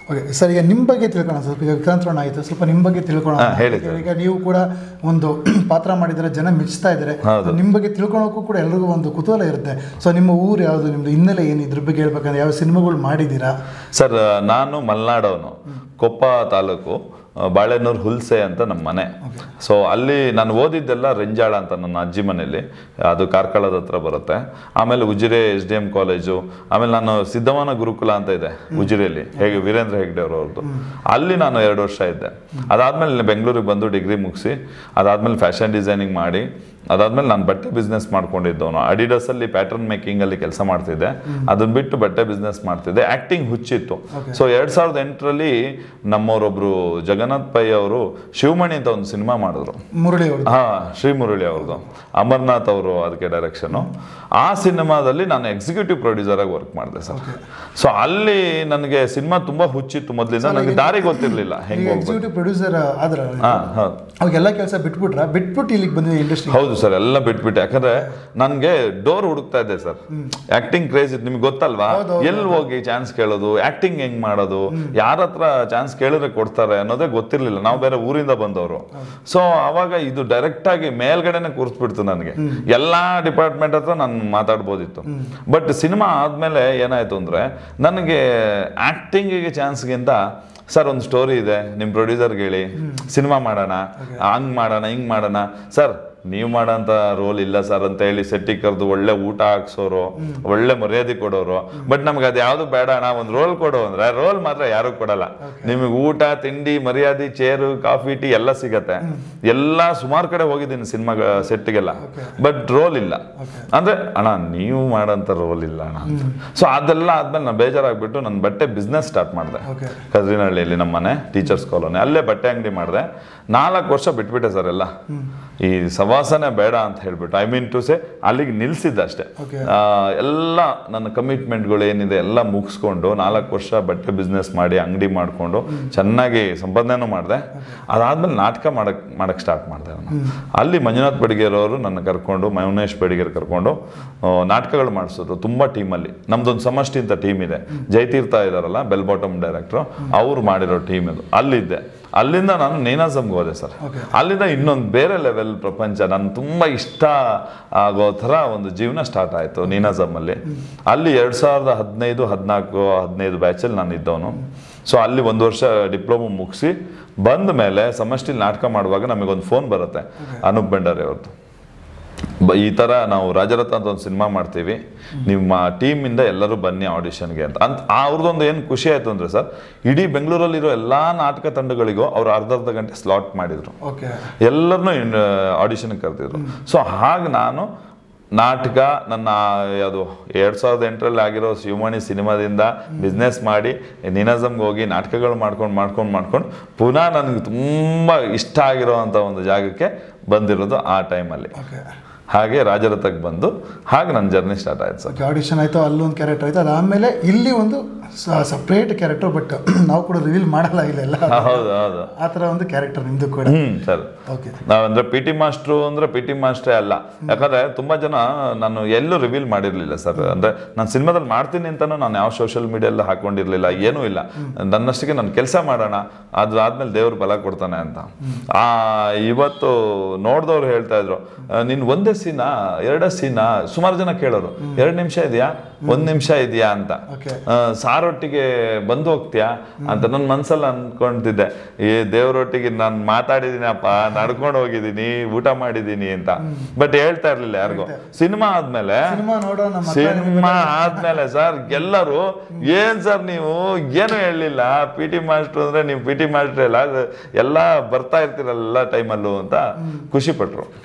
Okay sir, ಈಗ ನಿಮ್ಮ ಬಗ್ಗೆ ತಿಳ್ಕೊಳ್ಳೋಣ ಸ್ವಲ್ಪ. ಈಗ ವಿಕ್ರಾಂತ್ ರೋಣ ಆಯಿತು, ಸ್ವಲ್ಪ ನಿಮ್ಮ ಬಗ್ಗೆ ತಿಳ್ಕೊಳ್ಳೋಣ. ಈಗ ನೀವು ಕೂಡ ಒಂದು ಪಾತ್ರ ಮಾಡಿದರೆ ಜನ ಮೆಚ್ತಾ ಇದ್ದಾರೆ, ನಿಮ್ಮ ಬಗ್ಗೆ ತಿಳ್ಕೊಳ್ಳೋಕ್ಕೂ ಕೂಡ ಎಲ್ರಿಗೂ ಒಂದು ಕುತೂಹಲ ಇರುತ್ತೆ. ಸೊ ನಿಮ್ಮ ಊರು ಯಾವುದು, ನಿಮ್ಮದು ಹಿನ್ನೆಲೆ ಏನು, ಇದ್ರ ಬಗ್ಗೆ ಹೇಳ್ಬೇಕಂದ್ರೆ ಯಾವ ಸಿನಿಮಾಗಳು ಮಾಡಿದ್ದೀರಾ? ಸರ್ ನಾನು ಮಲೆನಾಡವನು, ಕೊಪ್ಪ ತಾಲೂಕು, ಬಾಳೆನೂರು ಹುಲ್ಸೆ ಅಂತ ನಮ್ಮ ಮನೆ. ಸೊ ಅಲ್ಲಿ ನಾನು ಓದಿದ್ದೆಲ್ಲ ರೆಂಜಾಳ ಅಂತ ನನ್ನ ಅಜ್ಜಿ ಮನೆಯಲ್ಲಿ, ಅದು ಕಾರ್ಕಳದ ಹತ್ರ ಬರುತ್ತೆ. ಆಮೇಲೆ ಉಜಿರೆ SDM ಕಾಲೇಜು, ಆಮೇಲೆ ನಾನು ಸಿದ್ಧವನ ಗುರುಕುಲ ಅಂತ ಇದೆ ಉಜಿರೆಯಲ್ಲಿ, ಹೇಗೆ ವೀರೇಂದ್ರ ಹೆಗ್ಡೆ ಅವ್ರದ್ದು, ಅಲ್ಲಿ ನಾನು 2 ವರ್ಷ ಇದ್ದೆ. ಅದಾದ್ಮೇಲೆ ಬೆಂಗಳೂರಿಗೆ ಬಂದು ಡಿಗ್ರಿ ಮುಗಿಸಿ, ಅದಾದ್ಮೇಲೆ ಫ್ಯಾಷನ್ ಡಿಸೈನಿಂಗ್ ಮಾಡಿ, ಅದಾದ್ಮೇಲೆ ನಾನು ಬಟ್ಟೆ ಬಿಸ್ನೆಸ್ ಮಾಡ್ಕೊಂಡಿದ್ದವನು. ಅಡಿಡಾಸಲ್ಲಿ ಪ್ಯಾಟರ್ನ್ ಮೇಕಿಂಗಲ್ಲಿ ಕೆಲಸ ಮಾಡ್ತಿದ್ದೆ, ಅದನ್ನ ಬಿಟ್ಟು ಬಟ್ಟೆ ಬಿಸ್ನೆಸ್ ಮಾಡ್ತಿದ್ದೆ. ಆ್ಯಕ್ಟಿಂಗ್ ಹುಚ್ಚಿತ್ತು. ಸೊ 2008ರಲ್ಲಿ ನಮ್ಮವರೊಬ್ರು ಜಗನ್ನಾಥ್ ಪೈ ಅವರು ಶಿವಮಣಿ ಅಂತ ಒಂದು ಸಿನಿಮಾ ಮಾಡಿದ್ರು, ಶ್ರೀ ಮುರಳಿ ಅವ್ರದ್ದು, ಅಮರ್ನಾಥ್ ಅವರು ಅದಕ್ಕೆ ಡೈರೆಕ್ಷನು. ಆ ಸಿನಿಮಾದಲ್ಲಿ ನಾನು ಎಕ್ಸಿಕ್ಯೂಟಿವ್ ಪ್ರೊಡ್ಯೂಸರ್ ಆಗಿ ವರ್ಕ್ ಮಾಡಿದೆ ಸರ್. ಸೊ ಅಲ್ಲಿ ನನಗೆ ಸಿನಿಮಾ ತುಂಬಾ ಹುಚ್ಚಿತ್ತು ಮೊದಲಿಂದ, ನನಗೆ ದಾರಿ ಗೊತ್ತಿರಲಿಲ್ಲ ಹೆಂಗೆ ಎಕ್ಸಿಕ್ಯೂಟಿವ್ ಪ್ರೊಡ್ಯೂಸರ್ ಆದ್ರೆ ಅವಾಗೆಲ್ಲ ಕೆಲಸ ಬಿಟ್ಬಿಟ್ಟು ಇಲ್ಲಿಗೆ ಬಂದಿದೆ ಇಂಡಸ್ಟ್ರಿ. ಹೌದು ಸರ್, ಎಲ್ಲ ಬಿಟ್ಬಿಟ್ಟೆ. ಯಾಕಂದ್ರೆ ನನಗೆ ಡೋರ್ ಹುಡುಕ್ತಾ ಇದ್ದೆ ಸರ್. ಆಕ್ಟಿಂಗ್ ಕ್ರೇಜ್ ಇತ್ತು, ನಿಮ್ಗೆ ಗೊತ್ತಲ್ವಾ, ಎಲ್ಲಿ ಹೋಗಿ ಚಾನ್ಸ್ ಕೇಳೋದು, ಆಕ್ಟಿಂಗ್ ಹೆಂಗ್ ಮಾಡೋದು, ಯಾರ ಹತ್ರ ಚಾನ್ಸ್ ಕೇಳಿದ್ರೆ ಕೊಡ್ತಾರೆ ಅನ್ನೋದೇ ಗೊತ್ತಿರ್ಲಿಲ್ಲ. ನಾವು ಬೇರೆ ಊರಿಂದ ಬಂದವರು. ಸೊ ಅವಾಗ ಇದು ಡೈರೆಕ್ಟ್ ಆಗಿ ಮೇಲ್ಗಡೆನೆ ಕೂರಿಸ್ಬಿಡ್ತು ನನಗೆ. ಎಲ್ಲಾ ಡಿಪಾರ್ಟ್ಮೆಂಟ್ ಹತ್ರ ನಾನು ಮಾತಾಡ್ಬೋದಿತ್ತು. ಬಟ್ ಸಿನಿಮಾ ಆದ್ಮೇಲೆ ಏನಾಯ್ತು ಅಂದ್ರೆ, ನನಗೆ ಆಕ್ಟಿಂಗಿಗೆ ಚಾನ್ಸ್ಗಿಂತ ಸರ್ ಒಂದು ಸ್ಟೋರಿ ಇದೆ, ನಿಮ್ಮ ಪ್ರೊಡ್ಯೂಸರ್ಗೆ ಹೇಳಿ ಸಿನಿಮಾ ಮಾಡೋಣ, ಹಂಗ್ ಮಾಡೋಣ, ಹಿಂಗ್ ಮಾಡೋಣ, ಸರ್ ನೀವು ಮಾಡೋಂಥ ರೋಲ್ ಇಲ್ಲ ಸರ್ ಅಂತ ಹೇಳಿ ಸೆಟ್ಟಿಗೆ ಕರೆದು ಒಳ್ಳೆ ಊಟ ಹಾಕ್ಸೋರು, ಒಳ್ಳೆ ಮರ್ಯಾದೆ ಕೊಡೋರು. ಬಟ್ ನಮ್ಗೆ ಅದು ಯಾವುದು ಬೇಡ ಅಣ್ಣ, ಒಂದು ರೋಲ್ ಕೊಡು ಅಂದ್ರೆ ರೋಲ್ ಮಾತ್ರ ಯಾರು ಕೊಡಲ್ಲ. ನಿಮಗೆ ಊಟ ತಿಂಡಿ ಮರ್ಯಾದೆ, ಚೇರು, ಕಾಫಿ, ಟೀ ಎಲ್ಲ ಸಿಗತ್ತೆ. ಎಲ್ಲ ಸುಮಾರು ಕಡೆ ಹೋಗಿದ್ದೀನಿ ಸಿನಿಮಾ ಸೆಟ್ಗೆಲ್ಲ, ಬಟ್ ರೋಲ್ ಇಲ್ಲ ಅಂದ್ರೆ, ಅಣ್ಣ ನೀವು ಮಾಡೋಂಥ ರೋಲ್ ಇಲ್ಲ ಅಣ್ಣ ಅಂತ. ಸೊ ಅದೆಲ್ಲ ಆದ್ಮೇಲೆ ನಾನು ಬೇಜಾರಾಗ್ಬಿಟ್ಟು ನನ್ನ ಬಟ್ಟೆ ಬಿಸ್ನೆಸ್ ಸ್ಟಾರ್ಟ್ ಮಾಡಿದೆ ಕದ್ರಿನಹಳ್ಳಿಯಲ್ಲಿ, ನಮ್ಮ ಮನೆ ಟೀಚರ್ಸ್ ಕಾಲೋನಿ, ಅಲ್ಲೇ ಬಟ್ಟೆ ಅಂಗಡಿ ಮಾಡಿದೆ. 4 ವರ್ಷ ಬಿಟ್ಬಿಟ್ಟೆ ಸರ್. ಎಲ್ಲ ಈ ಸವಾಸನೆ ಬೇಡ ಅಂತ ಹೇಳ್ಬಿಟ್ಟು, ಐ ಮೀನ್ ಟು ಸೇ ಅಲ್ಲಿಗೆ ನಿಲ್ಸಿದ್ದೆ ಅಷ್ಟೇ. ಎಲ್ಲ ನನ್ನ ಕಮಿಟ್ಮೆಂಟ್ಗಳು ಏನಿದೆ ಎಲ್ಲ ಮುಗಿಸ್ಕೊಂಡು 4 ವರ್ಷ ಬಟ್ಟೆ ಬಿಸ್ನೆಸ್ ಮಾಡಿ ಅಂಗಡಿ ಮಾಡಿಕೊಂಡು ಚೆನ್ನಾಗಿ ಸಂಪಾದನೆನೂ ಮಾಡಿದೆ. ಅದಾದ್ಮೇಲೆ ನಾಟಕ ಮಾಡಕ್ ಸ್ಟಾರ್ಟ್ ಮಾಡಿದೆ ನಾನು. ಅಲ್ಲಿ ಮಂಜುನಾಥ್ ಬಡಿಗೇರವರು ನನ್ನ ಕರ್ಕೊಂಡು, ಮೌನೇಶ್ ಬಡಿಗೇರ್ ಕರ್ಕೊಂಡು ನಾಟಕಗಳು ಮಾಡಿಸಿದ್ರು ತುಂಬ ಟೀಮಲ್ಲಿ. ನಮ್ದೊಂದು ಸಮಷ್ಟಿ ಅಂತ ಟೀಮ್ ಇದೆ, ಜಯತೀರ್ಥ ಇದಾರಲ್ಲ ಬೆಲ್ ಬಾಟಮ್ ಡೈರೆಕ್ಟ್ರು, ಅವ್ರು ಮಾಡಿರೋ ಟೀಮ್ ಇದು. ಅಲ್ಲಿದ್ದೆ. ಅಲ್ಲಿಂದ ನಾನು ನೀನಾಸಮ್ಗೆ ಹೋದೆ ಸರ್. ಅಲ್ಲಿಂದ ಇನ್ನೊಂದು ಬೇರೆ ಲೆವೆಲ್ ಪ್ರಪಂಚ, ನಾನು ತುಂಬ ಇಷ್ಟ ಆಗೋ ಥರ ಒಂದು ಜೀವನ ಸ್ಟಾರ್ಟ್ ಆಯಿತು ನೀನಾಸಮಲ್ಲಿ. ಅಲ್ಲಿ 2015, 14, 15 ಬ್ಯಾಚಲ್ಲಿ ನಾನು ಇದ್ದವನು. ಸೊ ಅಲ್ಲಿ 1 ವರ್ಷ ಡಿಪ್ಲೊಮಾ ಮುಗಿಸಿ ಬಂದ ಮೇಲೆ ಸಮಷ್ಟಿಲಿ ನಾಟಕ ಮಾಡುವಾಗ ನಮಗೊಂದು ಫೋನ್ ಬರುತ್ತೆ ಅನೂಪ್ ಭಂಡಾರಿ ಅವ್ರದ್ದು, ಈ ಥರ ನಾವು ರಾಜರತ್ನ ಅಂತ ಒಂದು ಸಿನಿಮಾ ಮಾಡ್ತೀವಿ, ನಿಮ್ಮ ಟೀಮಿಂದ ಎಲ್ಲರೂ ಬನ್ನಿ ಆಡಿಷನ್ಗೆ ಅಂತ. ಅವ್ರದ್ದೊಂದು ಏನು ಖುಷಿ ಆಯಿತು ಅಂದರೆ ಸರ್, ಇಡೀ ಬೆಂಗಳೂರಲ್ಲಿರೋ ಎಲ್ಲ ನಾಟಕ ತಂಡಗಳಿಗೂ ಅವ್ರು ಅರ್ಧ ಗಂಟೆ ಸ್ಲಾಟ್ ಮಾಡಿದರು, ಎಲ್ಲರನ್ನೂ ಆಡಿಷನ್ಗೆ ಕರೆದಿದ್ರು. ಸೊ ಹಾಗೆ ನಾನು ನಾಟಕ ನನ್ನ ಯಾವುದು 2008ರಲ್ಲಿ ಆಗಿರೋ ಶಿವಮಣಿ ಸಿನಿಮಾದಿಂದ ಬಿಸ್ನೆಸ್ ಮಾಡಿ ನೀನಾಸಮ್ಗೆ ಹೋಗಿ ನಾಟಕಗಳು ಮಾಡ್ಕೊಂಡು ಪುನಃ ನನಗೆ ತುಂಬ ಇಷ್ಟ ಆಗಿರೋವಂಥ ಒಂದು ಜಾಗಕ್ಕೆ ಬಂದಿರೋದು ಆ ಟೈಮಲ್ಲಿ. ಹಾಗೆ ರಾಜರಥಕ್ಕೆ ಬಂದು ಹಾಗೆ ನನ್ನ ಜರ್ನಿ ಸ್ಟಾರ್ಟ್ ಆಯ್ತು ಸರ್. ಆಡಿಷನ್ ಆಯಿತು, ಅಲ್ಲೊಂದು ಕ್ಯಾರೆಕ್ಟರ್ ಆಯಿತು, ಅದಾದಮೇಲೆ ಇಲ್ಲಿ ಒಂದು ಸಪ್ರೇಟ್ ಕ್ಯಾರೆಕ್ಟರ್, ಬಟ್ ನಾವು ಕೂಡ ರಿವೀಲ್ ಮಾಡಲ್ಲ ಇಲ್ಲ. ಹೌದು ಹೌದು, ಆ ಥರ ಒಂದು ಕ್ಯಾರೆಕ್ಟರ್ ನಿಮ್ಮದು ಕೂಡ. Sir okay. ನಾವಂದ್ರೆ ಪಿ ಟಿ ಮಾಸ್ಟ್ರು ಅಂದರೆ ಪಿ ಟಿ ಮಾಸ್ಟ್ರೇ ಅಲ್ಲ. ಯಾಕಂದರೆ ತುಂಬ ಜನ ನಾನು ಎಲ್ಲೂ ರಿವೀಲ್ ಮಾಡಿರಲಿಲ್ಲ ಸರ್. ಅಂದರೆ ನಾನು ಸಿನಿಮಾದಲ್ಲಿ ಮಾಡ್ತೀನಿ ಅಂತಲೂ ನಾನು ಯಾವ ಸೋಷಿಯಲ್ ಮೀಡಿಯಲ್ಲಿ ಹಾಕೊಂಡಿರಲಿಲ್ಲ, ಏನೂ ಇಲ್ಲ. ನನ್ನಷ್ಟಿಗೆ ನಾನು ಕೆಲಸ ಮಾಡೋಣ, ಅದಾದ್ಮೇಲೆ ದೇವ್ರು ಬಲ ಕೊಡ್ತಾನೆ ಅಂತ. ಇವತ್ತು ನೋಡಿದವ್ರು ಹೇಳ್ತಾ ಇದ್ರು, ನೀನು ಒಂದೇ ಸೀನಾ 2 ಸೀನಾ, ಸುಮಾರು ಜನ ಕೇಳೋರು 2 ನಿಮಿಷ ಇದೆಯಾ 1 ನಿಮಿಷ ಇದೆಯಾ ಅಂತ, ಸಾರೊಟ್ಟಿಗೆ ಬಂದು ಹೋಗ್ತೀಯಾ ಅಂತ. ನನ್ನ ಮನ್ಸಲ್ಲಿ ಅನ್ಕೊಂತಿದ್ದೆ, ಈ ದೇವ್ರೊಟ್ಟಿಗೆ ನಾನು ಮಾತಾಡಿದೀನಪ್ಪ, ನಡ್ಕೊಂಡು ಹೋಗಿದ್ದೀನಿ, ಊಟ ಮಾಡಿದೀನಿ ಅಂತ. ಬಟ್ ಹೇಳ್ತಾ ಇರ್ಲಿಲ್ಲ ಯಾರಿಗೂ. ಸಿನಿಮಾ ಆದ್ಮೇಲೆ ಸರ್ ಎಲ್ಲರೂ ಏನ್ ಸರ್ ನೀವು ಏನು ಹೇಳಲಿಲ್ಲ, ಪಿ ಟಿ ಮಾಸ್ಟರ್ ಅಂದ್ರೆ ನೀವು ಪಿ ಟಿ ಮಾಸ್ಟರ್ ಎಲ್ಲ ಬರ್ತಾ ಇರ್ತೀರಲ್ಲ ಟೈಮಲ್ಲೂ ಅಂತ ಖುಷಿ ಪಟ್ರು.